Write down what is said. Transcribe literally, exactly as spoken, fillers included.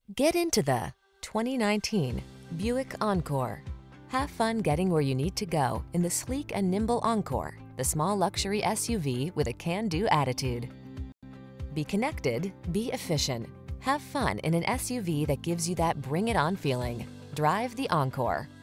Get into the twenty nineteen Buick Encore. Have fun getting where you need to go in the sleek and nimble Encore, the small luxury S U V with a can-do attitude. Be connected, be efficient. Have fun in an S U V that gives you that bring-it-on feeling. Drive the Encore.